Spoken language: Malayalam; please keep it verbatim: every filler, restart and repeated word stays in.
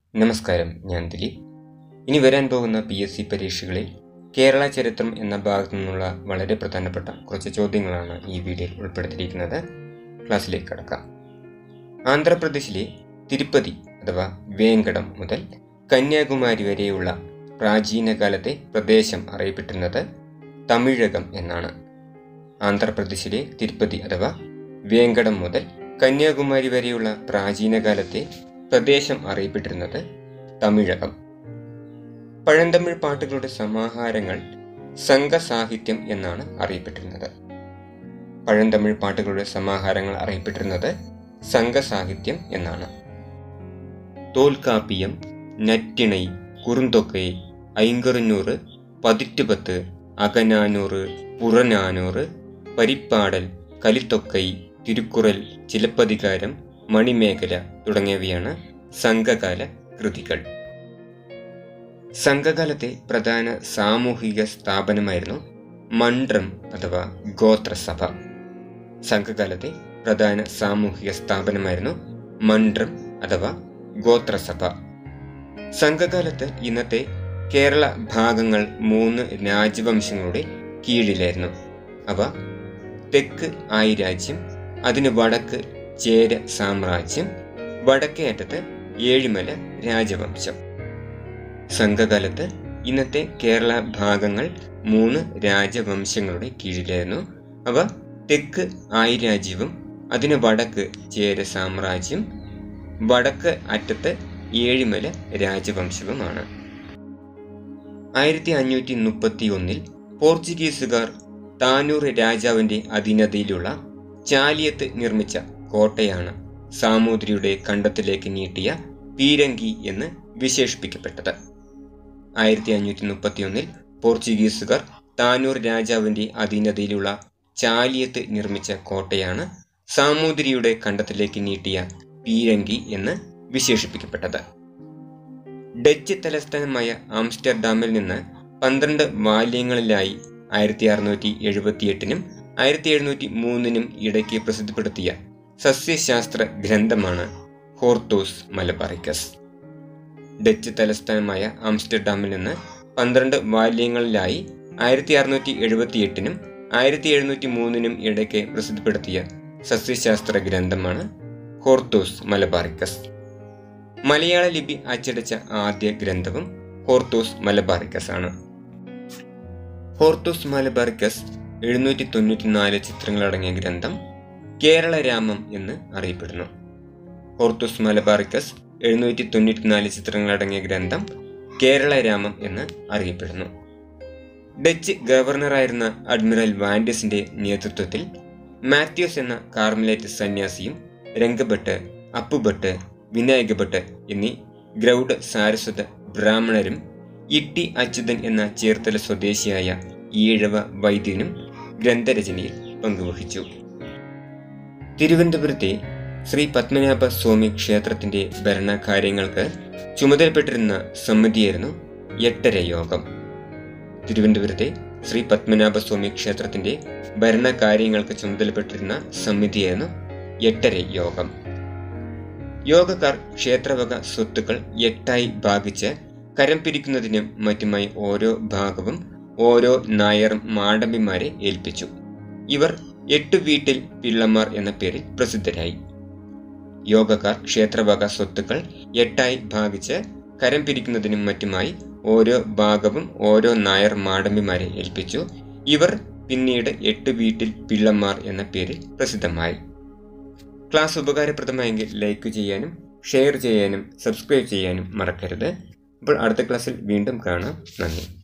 നമസ്കാരം, ഞാൻ ദിലീപ്. ഇനി വരാൻ പോകുന്ന പി എസ് സി പരീക്ഷകളിൽ കേരള ചരിത്രം എന്ന ഭാഗത്തു നിന്നുള്ള വളരെ പ്രധാനപ്പെട്ട കുറച്ച് ചോദ്യങ്ങളാണ് ഈ വീഡിയോയിൽ ഉൾപ്പെടുത്തിയിരിക്കുന്നത്. ക്ലാസ്സിലേക്ക് കടക്കാം. ആന്ധ്രാപ്രദേശിലെ തിരുപ്പതി അഥവാ വേങ്കടം മുതൽ കന്യാകുമാരി വരെയുള്ള പ്രാചീന കാലത്തെ പ്രദേശം അറിയപ്പെട്ടിരുന്നത് തമിഴകം എന്നാണ്. ആന്ധ്രാപ്രദേശിലെ തിരുപ്പതി അഥവാ വേങ്കടം മുതൽ കന്യാകുമാരി വരെയുള്ള പ്രാചീന കാലത്തെ പ്രദേശം അറിയപ്പെട്ടിരുന്നത് തമിഴകം. പഴന്തമിഴ് പാട്ടുകളുടെ സമാഹാരങ്ങൾ സംഘസാഹിത്യം എന്നാണ് അറിയപ്പെട്ടിരുന്നത്. പഴന്തമിഴ് പാട്ടുകളുടെ സമാഹാരങ്ങൾ അറിയപ്പെട്ടിരുന്നത് സംഘസാഹിത്യം എന്നാണ്. തോൽക്കാപ്പിയം, നറ്റിണൈ, കുറുന്തൊക്കെ, ഐങ്കറുന്നൂറ്, പതിറ്റുപത്ത്, അകനാനൂറ്, പുറനാനൂറ്, പരിപ്പാടൽ, കലിത്തൊക്കൈ, തിരുക്കുറൽ, ചിലപ്പതികാരം, മണിമേഖല തുടങ്ങിയവയാണ് സംഘകാല കൃതികൾ. സംഘകാലത്തെ പ്രധാന സാമൂഹിക സ്ഥാപനമായിരുന്നു മണ്ഡ്രം അഥവാ ഗോത്രസഭ. സംഘകാലത്തെ പ്രധാന സാമൂഹിക സ്ഥാപനമായിരുന്നു മണ്ഡ്രം അഥവാ ഗോത്രസഭ. സംഘകാലത്ത് ഇന്നത്തെ കേരള ഭാഗങ്ങൾ മൂന്ന് രാജവംശങ്ങളുടെ കീഴിലായിരുന്നു. അവ തെക്ക് ആയിരാജ്യം, അതിന് വടക്ക് ചേര സാമ്രാജ്യം, വടക്കേ അറ്റത്ത് ഏഴിമല രാജവംശം. സംഘകാലത്ത് ഇന്നത്തെ കേരള ഭാഗങ്ങൾ മൂന്ന് രാജവംശങ്ങളുടെ കീഴിലായിരുന്നു. അവ തെക്ക് ആയിരാജ്യവും, അതിന് വടക്ക് ചേര സാമ്രാജ്യം, വടക്ക് അറ്റത്ത് ഏഴിമല രാജവംശവുമാണ്. ആയിരത്തി അഞ്ഞൂറ്റി മുപ്പത്തി ഒന്നിൽ പോർച്ചുഗീസുകാർ താനൂർ രാജാവിന്റെ അധീനതയിലുള്ള ചാലിയത്ത് നിർമ്മിച്ച കോട്ടയാണ് സാമൂതിരിയുടെ കണ്ടത്തിലേക്ക് നീട്ടിയ പീരങ്കി എന്ന് വിശേഷിപ്പിക്കപ്പെട്ടത്. ആയിരത്തി അഞ്ഞൂറ്റി മുപ്പത്തി ഒന്നിൽ പോർച്ചുഗീസുകാർ താനൂർ രാജാവിന്റെ അധീനതയിലുള്ള ചാലിയത്ത് നിർമ്മിച്ച കോട്ടയാണ് സാമൂതിരിയുടെ കണ്ടത്തിലേക്ക് നീട്ടിയ പീരങ്കി എന്ന് വിശേഷിപ്പിക്കപ്പെട്ടത്. ഡച്ച് തലസ്ഥാനമായ ആംസ്റ്റർഡാമിൽ നിന്ന് പന്ത്രണ്ട് വാല്യങ്ങളിലായി ആയിരത്തി അറുന്നൂറ്റി എഴുപത്തി എട്ടിനും ആയിരത്തി എഴുന്നൂറ്റി മൂന്നിനും ഇടയ്ക്ക് പ്രസിദ്ധപ്പെടുത്തിയ സസ്യശാസ്ത്ര ഗ്രന്ഥമാണ് ഹോർത്തൂസ് മലബാറിക്കസ്. ഡച്ച് തലസ്ഥാനമായ ആംസ്റ്റർഡാമിൽ നിന്ന് പന്ത്രണ്ട് വാല്യങ്ങളിലായി ആയിരത്തി അറുന്നൂറ്റി എഴുപത്തി എട്ടിനും ആയിരത്തി എഴുന്നൂറ്റി മൂന്നിനും ഇടയ്ക്ക് പ്രസിദ്ധപ്പെടുത്തിയ സസ്യശാസ്ത്ര ഗ്രന്ഥമാണ് ഹോർത്തൂസ് മലബാറിക്കസ്. മലയാള ലിപി അച്ചടിച്ച ആദ്യ ഗ്രന്ഥവും ഹോർത്തൂസ് മലബാറിക്കസ് ആണ്. ഹോർത്തൂസ് മലബാറിക്കസ് എഴുന്നൂറ്റി തൊണ്ണൂറ്റി നാല് ചിത്രങ്ങളടങ്ങിയ ഗ്രന്ഥം കേരള രാമം എന്ന് അറിയപ്പെടുന്നു. ഹോർത്തൂസ് മലബാറിക്കസ് എഴുന്നൂറ്റി തൊണ്ണൂറ്റി നാല് ചിത്രങ്ങളടങ്ങിയ ഗ്രന്ഥം കേരള രാമം എന്ന് അറിയപ്പെടുന്നു. ഡച്ച് ഗവർണറായിരുന്ന അഡ്മിറൽ വാൻഡിസിന്റെ നേതൃത്വത്തിൽ മാത്യൂസ് എന്ന കാർമലൈറ്റ് സന്യാസിയും രംഗഭട്ട്, അപ്പുഭട്ട്, വിനായകഭട്ട് എന്നീ ഗ്രൗഡ സാരസ്വത ബ്രാഹ്മണരും ഇട്ടി അച്യുതൻ എന്ന ചേർത്തല സ്വദേശിയായ ഈഴവ വൈദ്യനും ഗ്രന്ഥരചനയിൽ പങ്കുവഹിച്ചു. തിരുവനന്തപുരത്തെ ശ്രീ പത്മനാഭ സ്വാമി ക്ഷേത്രത്തിന്റെ ഭരണകാര്യങ്ങൾക്ക് ചുമതലപ്പെട്ടിരുന്ന സമിതിയായിരുന്നു എട്ടര യോഗം. തിരുവനന്തപുരത്തെ ശ്രീ പത്മനാഭ സ്വാമി ക്ഷേത്രത്തിന്റെ ഭരണകാര്യങ്ങൾക്ക് ചുമതലപ്പെട്ടിരുന്ന സമിതിയായിരുന്നു എട്ടര യോഗം. യോഗക്കാർ ക്ഷേത്രവക സ്വത്തുക്കൾ എട്ടായി ഭാഗിച്ച് കരം പിരിക്കുന്നതിനും മറ്റുമായി ഓരോ ഭാഗവും ഓരോ നായർ മാടമ്പിമാരെ ഏൽപ്പിച്ചു. ഇവർ എട്ടു വീട്ടിൽ പിള്ളമാർ എന്ന പേരിൽ പ്രസിദ്ധരായി. യോഗക്കാർ ക്ഷേത്രവക സ്വത്തുക്കൾ എട്ടായി ഭാഗിച്ച് കരം പിരിക്കുന്നതിനും മറ്റുമായി ഓരോ ഭാഗവും ഓരോ നായർ മാടമ്പിമാരെ ഏൽപ്പിച്ചു. ഇവർ പിന്നീട് എട്ടു വീട്ടിൽ പിള്ളമാർ എന്ന പേരിൽ പ്രസിദ്ധമായി. ക്ലാസ് ഉപകാരപ്രദമായെങ്കിൽ ലൈക്ക് ചെയ്യാനും ഷെയർ ചെയ്യാനും സബ്സ്ക്രൈബ് ചെയ്യാനും മറക്കരുത്. അപ്പോൾ അടുത്ത ക്ലാസ്സിൽ വീണ്ടും കാണാം. നന്ദി.